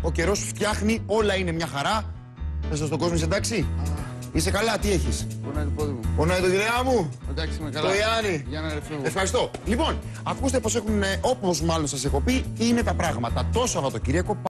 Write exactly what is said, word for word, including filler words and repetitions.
ο καιρός φτιάχνει, όλα είναι μια χαρά. Μέσα στον κόσμο είσαι εντάξει. Είσαι καλά, τι έχεις? Πονάει το πόδι μου. Πονάει το γυναίκα μου. Εντάξει, είμαι καλά. Το Ιάννη. Για να ρεφεύω. Ευχαριστώ. Λοιπόν, ακούστε πως έχουν, όπως μάλλον σας έχω πει, είναι τα πράγματα. Το Σαββατοκύριακο.